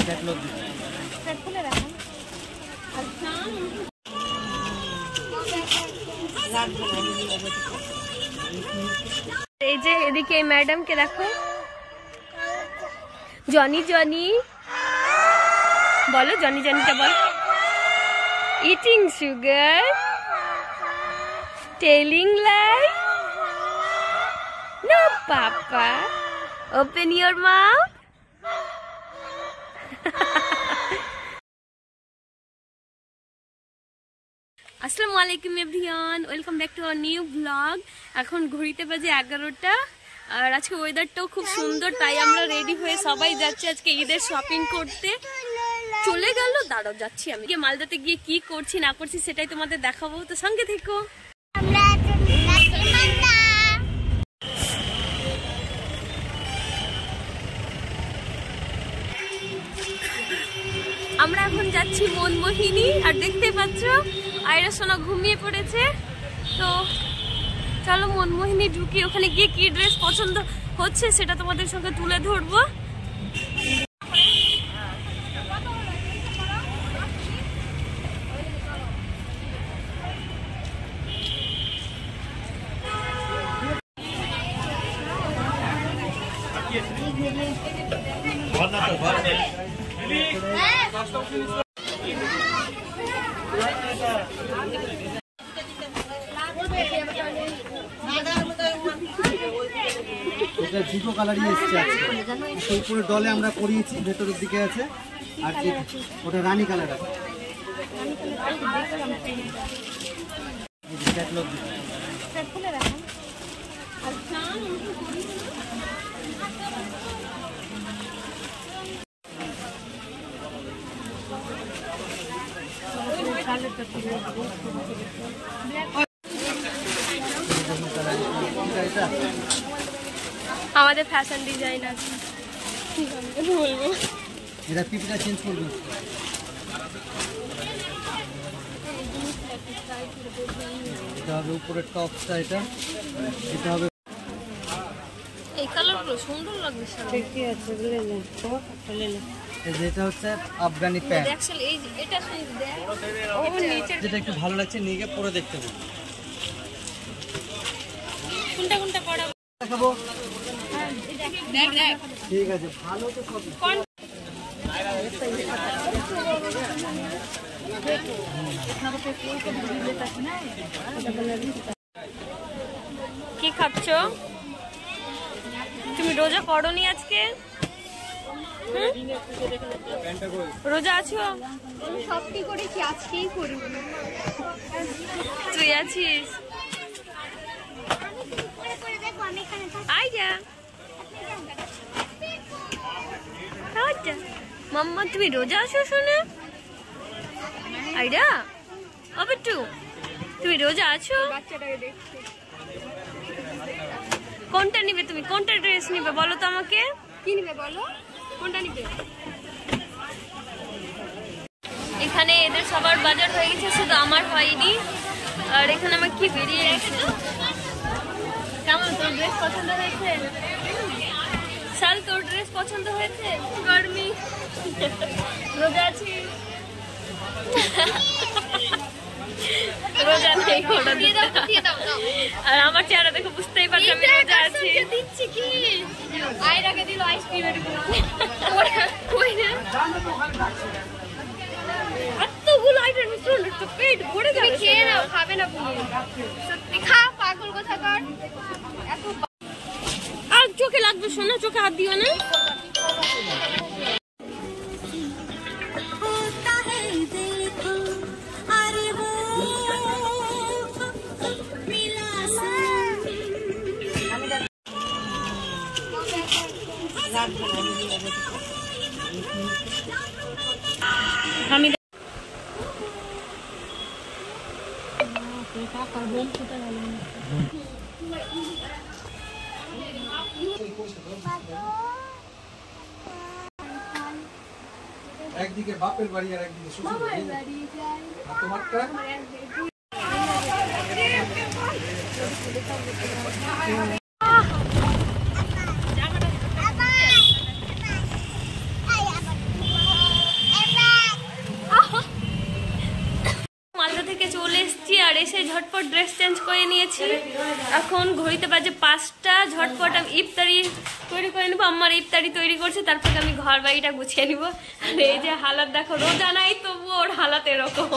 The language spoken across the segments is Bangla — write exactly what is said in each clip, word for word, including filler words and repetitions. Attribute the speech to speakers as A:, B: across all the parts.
A: এই যে এদিকে ম্যাডাম কে দেখো, জনি জনি বলো, জনি জনিটা বল। Eating sugar, telling lie, no papa, open your mouth. আসসালামু আলাইকুম everyone, welcome back to our new blog. এখন ঘড়িতে বাজে এগারোটা আর আজকে ওয়েদারটাও খুব সুন্দর, তাই আমরা রেডি হয়ে সবাই যাচ্ছি আজকে ঈদের শপিং করতে। চলে গেল, দাঁড়াও যাচ্ছি আমি। গিয়ে মালদাতে গিয়ে কি করছি না করছি সেটাই তোমাদের দেখাবো, তো সঙ্গে থেকো। আমরা এখন যাচ্ছি মনমোহিনী, আর দেখতে পাচ্ছ আয়রা সোনা ঘুমিয়ে পড়েছে। তো চলো মনমোহিনী ঢুকি, ওখানে গিয়ে কি ড্রেস পছন্দ হচ্ছে সেটা তোমাদের সঙ্গে তুলে ধরবো।
B: এটা দুটো কালারই এসছে আজকে, উপরে ডলে আমরা করিয়েছি, ভেতরের দিকে আছে, আর ওটা রানী কালার আছে।
A: আমাদের ফ্যাশন ডিজাইনার বলবো,
B: এটা পিপিটা চেঞ্জ করবে। এটা হবে উপরের টপসটা, এটা এটা হবে।
A: এই কালারগুলো সুন্দর লাগবে,
C: ঠিকই আছে, বলে না তো চলে না।
B: যেটা হচ্ছে আফগানি প্যান্ট,
A: অ্যাকচুয়ালি এই এটা সুন্দর দেখ, ও নিচে
B: যেটা একটু ভালো লাগছে নিয়ে গিয়ে পরে দেখতে হবে।
A: কোনটা কোনটা পড়া
B: দেখাবো,
A: দেখ দেখ
B: ঠিক আছে, ভালো তো সব।
A: কোন কি খাচ্ছ তুমি? রোজা করোনি আজকে? রোজা আছো?
C: সত্যি করেছি, আজকেই করি।
A: তুই আছিস? আইজা মাম্মা, তুমি রোজা আছো? শোনো আইরা, অবটু তুমি রোজা আছো? কোনটা নিবে তুমি? কোনটা ড্রেস নিবে বলো তো আমাকে?
C: কি নিবে বলো, কোনটা নিবে?
A: এখানে এদের সবার বাজার হয়ে গেছে, শুধু আমার হয়নি। আর এখানে আমার কি বেরিয়ে গেছে। কেমন, তোর ড্রেস পছন্দ হয়েছে? শাল, তোর ড্রেস পছন্দ হয়েছে? গরমি রোজা আছি, রোজা নেই। আর আমার চেহারা দেখো বুঝতেই পারছি আমি রোজা আছি।
C: দিচ্ছি কি আয়রাকে দিল আইসক্রিমের
A: এতগুলো আইটেম মিশ্রণ, তো পেট ভরে যাবে।
C: খেয়ে নাও, খাবে না তুমি? সত্যি খা, পাগল কোথাকার। এত
A: আর চোখে লাগবে, শোনা চোখে হাত দিও না। আমি
B: একদিকে বাপের বাড়ি আর একদিকে শ্বশুর বাড়ি, আর তোমারটা
A: ঝটপট ড্রেস চেঞ্জ করে নিয়েছি। এখন ঘড়িতে বাজে পাঁচটা। ঝটপট আমি ইফতারি তৈরি করে নেবো। আমার ইফতারি তৈরি করছে, তারপর আমি ঘর বাড়িটা গুছিয়ে নিব। আর এই যে হালাত দেখো, রোজা নাই তবু ওর হালাত এরকম।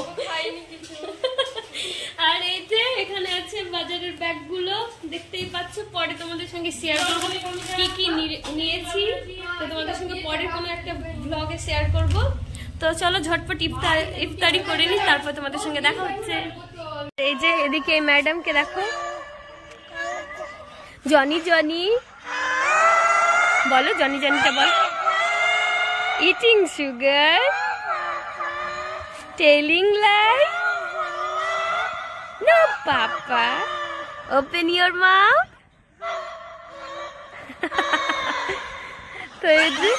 A: আর এই যে এখানে আছে বাজারের ব্যাগগুলো, দেখতেই পাচ্ছ। পরে তোমাদের সঙ্গে শেয়ার করবো কি কি নিয়েছি, তো তোমাদের সঙ্গে পরে কোনো একটা ব্লগে শেয়ার করব। তো চলো ঝটপট ইফতার ইফতারি করে নি, তারপর তোমাদের সঙ্গে দেখা হচ্ছে। এই যে এদিকে এই ম্যাডামকে দেখো, জনি জনি বলো, জনি জনিটা বল। Eating sugar, telling lie, no papa, open your mouth. তো এই যে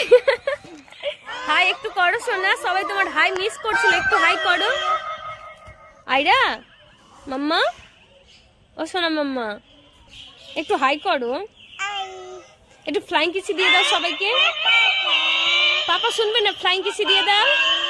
A: হাই একটু করো সোনা, সবাই তোমার হাই মিস করছিল, একটু হাই করো। আইরা মাম্মা, ও সোনা মাম্মা একটু হাই করো, একটু ফ্লাইং কিসি দিয়ে দাও সবাইকে। পাপা শুনবে না, ফ্লাইং কিসি দিয়ে দাও।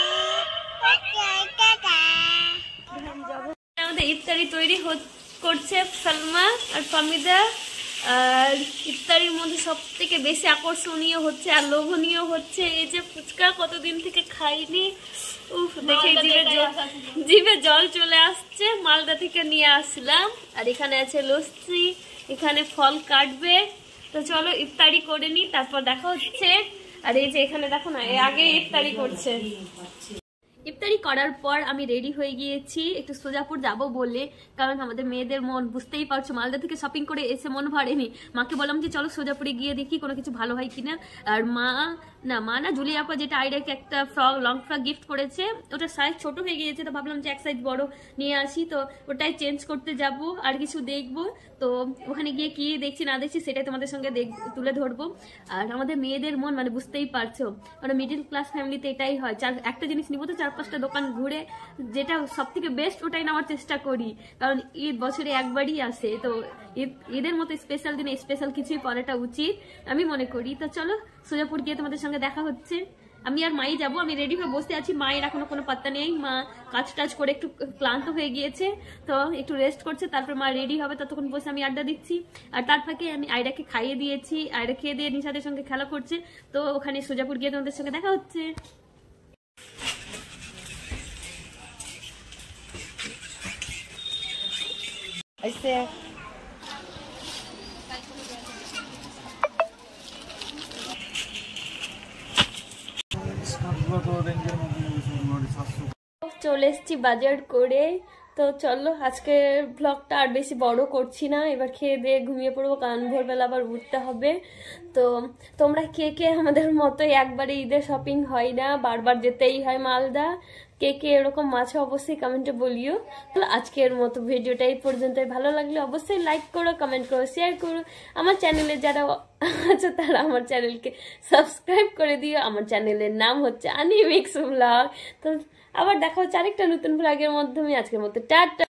A: আমাদের ইফতারি তৈরি করছে সালমা আর ফামিদা। আর ইফতারির মধ্যে সব থেকে বেশি আকর্ষণীয় হচ্ছে আর লোভনীয় হচ্ছে এই যে ফুচকা, কতদিন থেকে খাইনি। উফ, দেখে জিভে জল জিভে জল চলে আসছে। মালদা থেকে নিয়ে আসলাম। আর এখানে আছে লস্যি, এখানে ফল কাটবে। তো চলো ইফতারি করে নি, তারপর দেখা হচ্ছে। আর এই যে এখানে দেখো না, আগে ইফতারি করছে। ইফতারি করার পর আমি রেডি হয়ে গিয়েছি একটু সোজাপুর যাব বলে, কারণ আমাদের মেয়েদের মন বুঝতেই পারছো, মালদা থেকে শপিং করে এসে মন ভরেনি। মাকে বললাম যে চলো সোজাপুরে গিয়ে দেখি কোনো কিছু ভালো হয় কিনা। আর মা না মা না জুলি আপা যেটা আইরাকে একটা ফ্রক লং ফ্রক গিফট করেছে, ওটা সাইজ ছোট হয়ে গিয়েছে, তো ভাবলাম যে এক সাইজ বড় নিয়ে আসি। তো ওটাই চেঞ্জ করতে যাব আর কিছু দেখবো। তো ওখানে গিয়ে কি দেখছি না দেখছি সেটাই তোমাদের সঙ্গে তুলে ধরবো। আর আমাদের মেয়েদের মন মানে বুঝতেই পারছো, মানে মিডিল ক্লাস ফ্যামিলিতে এটাই হয়, চার একটা জিনিস নিবো তো চার পাঁচটা দোকান ঘুরে যেটা সব থেকে বেস্ট ওটাই নেওয়ার চেষ্টা করি, কারণ ঈদ বছরে একবারই আসে। তো ঈদ ঈদের মতো স্পেশাল দিনে স্পেশাল কিছুই করাটা উচিত আমি মনে করি। তো চলো সোজাপুর গিয়ে তোমাদের সঙ্গে দেখা হচ্ছে। আমি আর মাই যাবো, আমি রেডি হয়ে বসে আছি। মায়ের এখনো কোনো পাত্তা নেই, মা কাজ টাজ করে একটু ক্লান্ত হয়ে গিয়েছে, তো একটু রেস্ট করছে। তারপর মা রেডি হবে, ততক্ষণ বসে আমি আড্ডা দিচ্ছি। আর তার ফাঁকে আমি আয়রাকে খাইয়ে দিয়েছি, আয়রা খেয়ে দিয়ে নিশাদের সঙ্গে খেলা করছে। তো ওখানে সোজাপুর গিয়ে তোমাদের সঙ্গে দেখা হচ্ছে। চলে এসছি বাজার করে। তো চলো আজকের ব্লগটা আর বেশি বড় করছি না, এবার খেয়ে দিয়ে ঘুমিয়ে পড়বো, কারণ ভোরবেলা আবার উঠতে হবে। তো তোমরা কে কে আমাদের মতোই একবারে ঈদের শপিং হয় না, বারবার যেতেই হয় মালদা, কে কে এরকম মাছে অবশ্যই কমেন্টে বলিও। তো আজকের মতো ভিডিওটা এই পর্যন্তই। ভালো লাগলে অবশ্যই লাইক করো, কমেন্ট করো, শেয়ার করো। আমার চ্যানেলে যারা আছে তারা আমার চ্যানেলকে সাবস্ক্রাইব করে দিও। আমার চ্যানেলের নাম হচ্ছে আনি মিক্স ব্লগ। তো আবার দেখা হচ্ছে আরেকটা নতুন ব্লগের মাধ্যমে। আজকের মতো টাটা।